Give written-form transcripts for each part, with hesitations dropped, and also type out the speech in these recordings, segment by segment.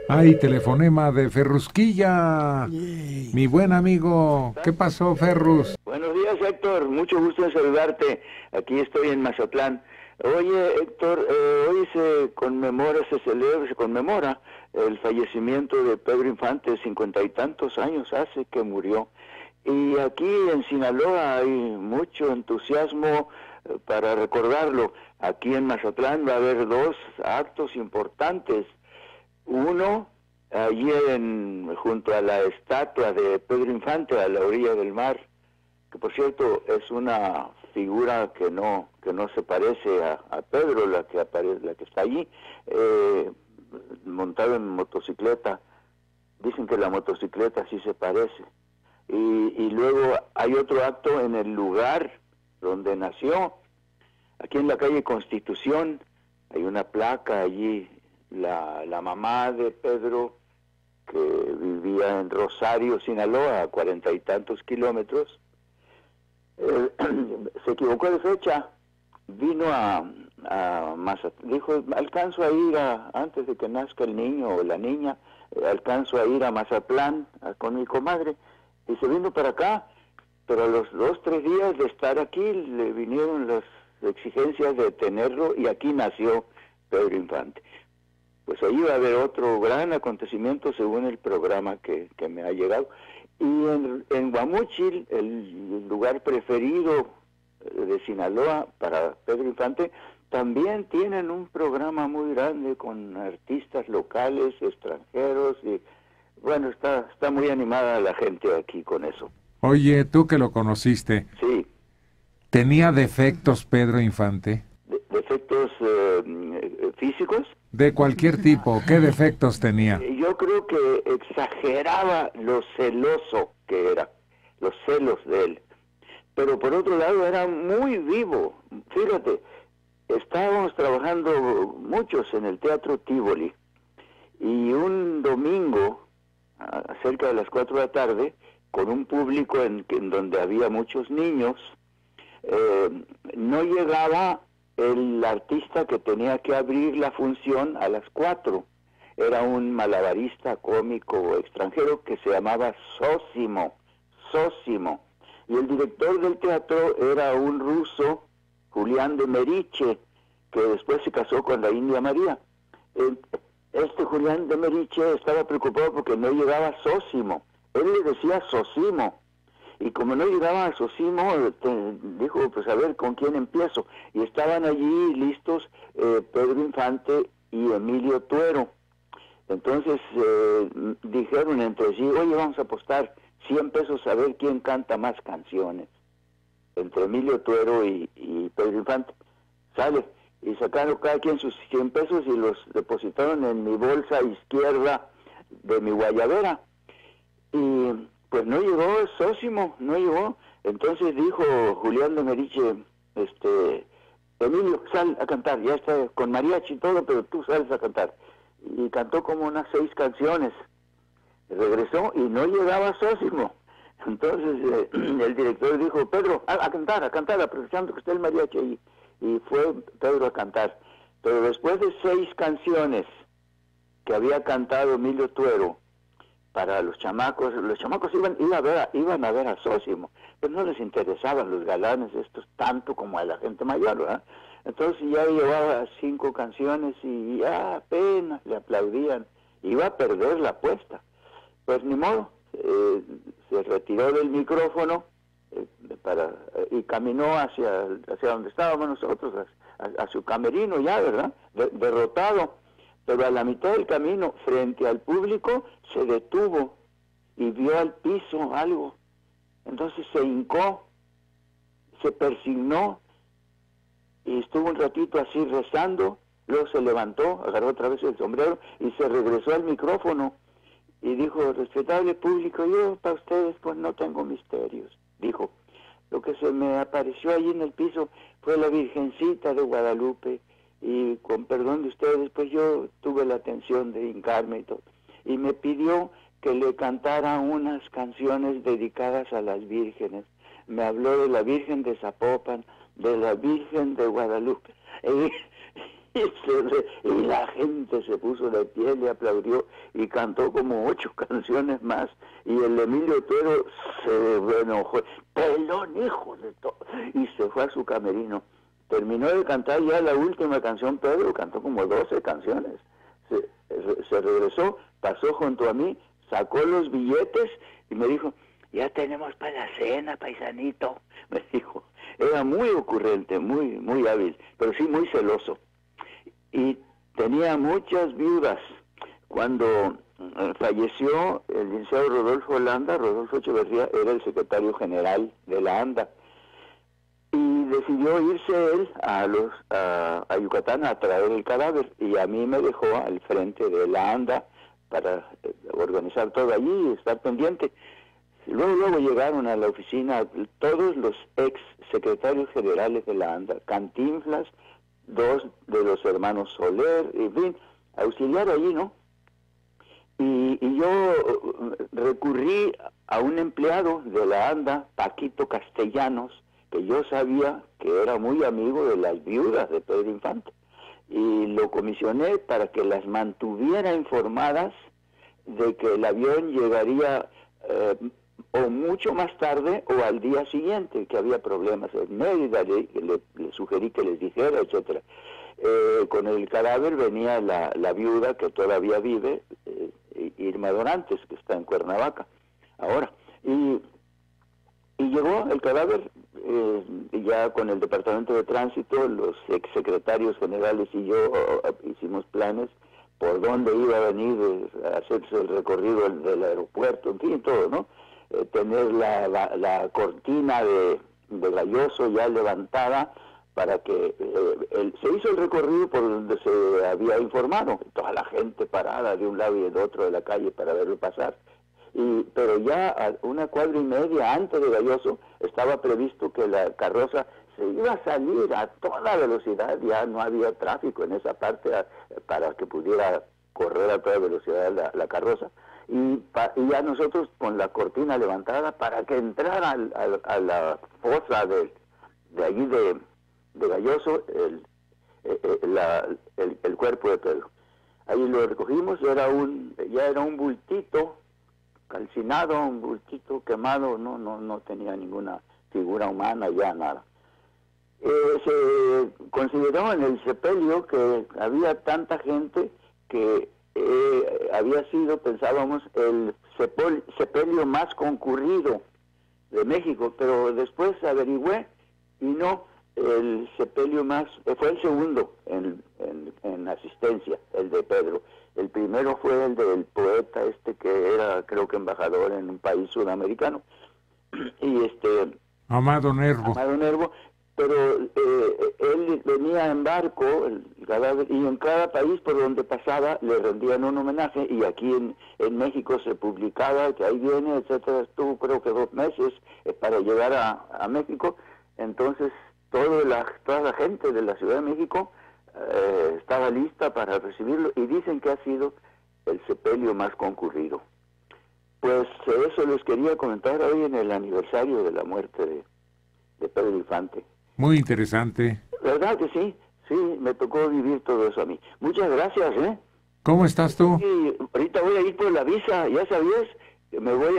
Ay, telefonema de Ferrusquilla, mi buen amigo. ¿Qué pasó, Ferrus? Buenos días, Héctor. Mucho gusto en saludarte. Aquí estoy en Mazatlán. Oye, Héctor, hoy se conmemora el fallecimiento de Pedro Infante, 50 y tantos años hace que murió. Y aquí en Sinaloa hay mucho entusiasmo para recordarlo. Aquí en Mazatlán va a haber dos actos importantes. Uno, allí junto a la estatua de Pedro Infante, a la orilla del mar, que por cierto es una figura que no se parece a Pedro, la que está allí, montado en motocicleta. Dicen que la motocicleta sí se parece. Y luego hay otro acto en el lugar donde nació, aquí en la calle Constitución. Hay una placa allí. La mamá de Pedro, que vivía en Rosario, Sinaloa, a 40 y tantos kilómetros, se equivocó de fecha. Vino a Mazatlán, dijo: alcanzo a ir antes de que nazca el niño o la niña, alcanzo a ir a Mazatlán con mi comadre, y se vino para acá. Pero a los 2, 3 días de estar aquí le vinieron las exigencias de tenerlo, y aquí nació Pedro Infante. Pues ahí va a haber otro gran acontecimiento según el programa que me ha llegado. Y en Guamúchil, el lugar preferido de Sinaloa para Pedro Infante, también tienen un programa muy grande con artistas locales, extranjeros, y bueno, está muy animada la gente aquí con eso. Oye, tú que lo conociste, Sí, ¿tenía defectos Pedro Infante? defectos físicos. De cualquier tipo, ¿qué defectos tenía? Yo creo que exageraba lo celoso que era, los celos de él. Pero por otro lado era muy vivo. Fíjate, estábamos trabajando muchos en el Teatro Tívoli, y un domingo, cerca de las 4 de la tarde, con un público en donde había muchos niños, no llegaba el artista que tenía que abrir la función a las 4. Era un malabarista cómico extranjero que se llamaba Sósimo. Y el director del teatro era un ruso, Julián de Meriche, que después se casó con la India María. Este Julián de Meriche estaba preocupado porque no llegaba Sósimo. Él le decía Sosimo. Y como no llegaba a Sosimo, dijo: pues a ver, ¿con quién empiezo? Y estaban allí listos Pedro Infante y Emilio Tuero. Entonces dijeron entre sí: oye, vamos a apostar 100 pesos a ver quién canta más canciones, entre Emilio Tuero y Pedro Infante. Sale. Y sacaron cada quien sus 100 pesos y los depositaron en mi bolsa izquierda de mi guayabera. Y pues no llegó Sósimo, no llegó. Entonces dijo Julián de Meriche: Emilio, sal a cantar, ya está con mariachi y todo, pero tú sales a cantar. Y cantó como unas 6 canciones. Regresó y no llegaba Sósimo. Entonces el director dijo: Pedro, a cantar, aprovechando que está el mariachi ahí. Y fue Pedro a cantar. Pero después de 6 canciones que había cantado Emilio Tuero para los chamacos iban a ver a Sósimo, pero no les interesaban los galanes estos tanto como a la gente mayor, ¿verdad? Entonces ya llevaba 5 canciones y ya apenas le aplaudían. Iba a perder la apuesta. Pues ni modo, se retiró del micrófono y caminó hacia donde estábamos nosotros, a su camerino ya, ¿verdad? Derrotado. Pero a la mitad del camino, frente al público, se detuvo y vio al piso algo. Entonces se hincó, se persignó y estuvo un ratito así rezando. Luego se levantó, agarró otra vez el sombrero y se regresó al micrófono y dijo: respetable público, yo para ustedes pues no tengo misterios. Dijo: lo que se me apareció allí en el piso fue la Virgencita de Guadalupe, y con perdón de ustedes, pues yo tuve la atención de hincarme y todo. Y me pidió que le cantara unas canciones dedicadas a las vírgenes. Me habló de la Virgen de Zapopan, de la Virgen de Guadalupe. Y la gente se puso de pie, le aplaudió y cantó como 8 canciones más. Y el Emilio Otero se enojó, pelón, hijo de todo, y se fue a su camerino. Terminó de cantar ya la última canción, Pedro cantó como 12 canciones. Se regresó, pasó junto a mí, sacó los billetes y me dijo, ya tenemos para la cena, paisanito. Me dijo, era muy ocurrente, muy hábil, pero sí muy celoso. Y tenía muchas viudas. Cuando falleció el licenciado Rodolfo Landa, Rodolfo Echeverría era el secretario general de la ANDA. Y decidió irse él a Yucatán a traer el cadáver. Y a mí me dejó al frente de la ANDA para organizar todo allí y estar pendiente. Luego llegaron a la oficina todos los ex secretarios generales de la ANDA, Cantinflas, 2 de los hermanos Soler, en fin, auxiliar allí, ¿no? Y yo recurrí a un empleado de la ANDA, Paquito Castellanos, que yo sabía que era muy amigo de las viudas de Pedro Infante, y lo comisioné para que las mantuviera informadas de que el avión llegaría o mucho más tarde o al día siguiente, que había problemas en Mérida, le sugerí que les dijera, etcétera. Con el cadáver venía la viuda que todavía vive, Irma Dorantes, que está en Cuernavaca ahora, y llegó el cadáver ya con el Departamento de Tránsito, los exsecretarios generales y yo hicimos planes por dónde iba a venir a hacerse el recorrido del aeropuerto, en fin, todo, ¿no? Tener la cortina de Galloso ya levantada para que se hizo el recorrido por donde se había informado, toda la gente parada de un lado y del otro de la calle para verlo pasar. Pero ya a 1,5 cuadras antes de Galloso estaba previsto que la carroza se iba a salir a toda velocidad, ya no había tráfico en esa parte para que pudiera correr a toda velocidad la carroza. Y ya nosotros con la cortina levantada para que entrara a la fosa de allí de Galloso el cuerpo de Pedro. Ahí lo recogimos, ya era un bultito calcinado, un bultito quemado, no tenía ninguna figura humana, ya nada. Se consideró en el sepelio que había tanta gente que había sido, pensábamos, el sepelio más concurrido de México, pero después averigüé y no, el sepelio más, fue el segundo en asistencia, el de Pedro. El primero fue el del poeta que era, creo que embajador en un país sudamericano, y Amado Nervo, pero él venía en barco, el cadáver, y en cada país por donde pasaba le rendían un homenaje, y aquí en México se publicaba que ahí viene, etcétera. Estuvo creo que 2 meses para llegar a México. Entonces toda la gente de la Ciudad de México estaba lista para recibirlo, y dicen que ha sido el sepelio más concurrido. Pues eso les quería comentar hoy en el aniversario de la muerte de Pedro Infante. Muy interesante. ¿Verdad que sí? Sí, me tocó vivir todo eso a mí. Muchas gracias, ¿eh? ¿Cómo estás tú? Sí, ahorita voy a ir por la visa, ya sabías, que me voy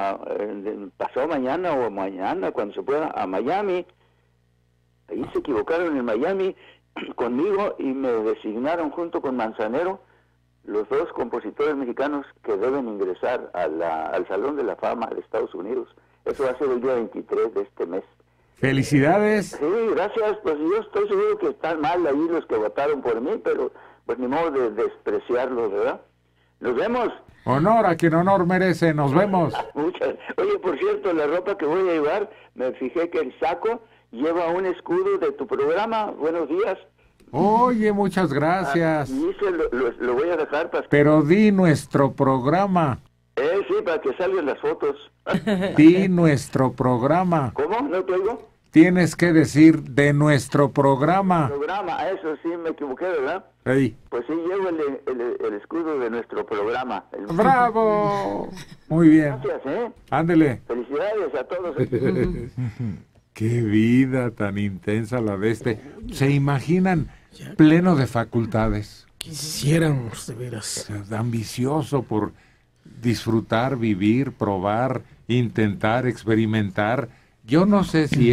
pasado mañana o mañana, cuando se pueda, a Miami. Ahí se equivocaron en Miami conmigo y me designaron junto con Manzanero los 2 compositores mexicanos que deben ingresar al Salón de la Fama de Estados Unidos. Eso va a ser el día 23 de este mes. ¡Felicidades! Sí, gracias. Pues yo estoy seguro que están mal ahí los que votaron por mí, pero pues ni modo de despreciarlos, ¿verdad? Nos vemos. Honor a quien honor merece. Nos vemos. Muchas. Oye, por cierto, la ropa que voy a llevar, me fijé que el saco lleva un escudo de tu programa. Buenos días. Oye, muchas gracias. Y eso lo voy a dejar para... Pero di nuestro programa. Sí, para que salgan las fotos. Di nuestro programa. ¿Cómo? ¿No te oigo? Tienes que decir de nuestro programa. Programa, eso sí me equivoqué, ¿verdad? Sí. Pues sí, llevo el escudo de nuestro programa. ¡Bravo! Muy bien. Gracias, ¿eh? Ándele. Felicidades a todos. Qué vida tan intensa la de ¿Se imaginan pleno de facultades. Quisiéramos, de veras. Ambicioso por disfrutar, vivir, probar, intentar, experimentar. Yo no sé si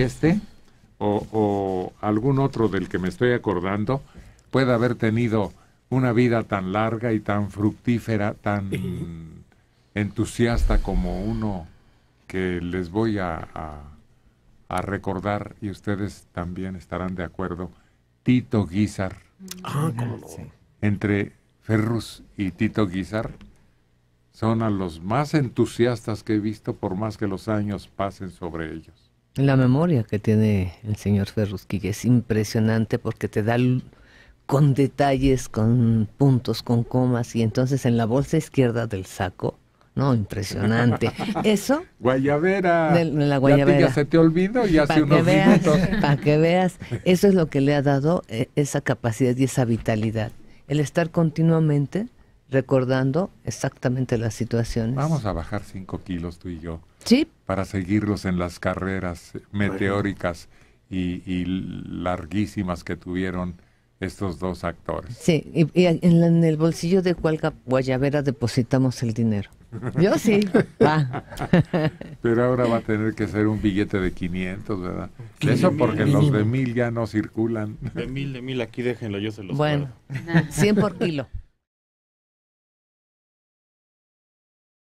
o algún otro del que me estoy acordando puede haber tenido una vida tan larga y tan fructífera, tan entusiasta como uno que les voy a recordar, y ustedes también estarán de acuerdo, Tito Guízar. ¿Cómo no? Entre Ferrus y Tito Guízar son a los más entusiastas que he visto, por más que los años pasen sobre ellos. La memoria que tiene el señor Ferrusquilla es impresionante porque te da con detalles, con puntos, con comas, y entonces en la bolsa izquierda del saco, no, impresionante. Eso. Guayabera. De la guayabera. Ya se te olvidó y hace unos minutos. Para que veas, eso es lo que le ha dado esa capacidad y esa vitalidad. El estar continuamente recordando exactamente las situaciones. Vamos a bajar 5 kilos tú y yo. Sí. Para seguirlos en las carreras meteóricas y larguísimas que tuvieron estos dos actores. Sí, y en el bolsillo de Guayabera depositamos el dinero. Yo sí. Pero ahora va a tener que ser un billete de 500, ¿verdad? Eso porque los de 1000 ya no circulan. De 1000, aquí déjenlo, yo se los Bueno, 100 por kilo.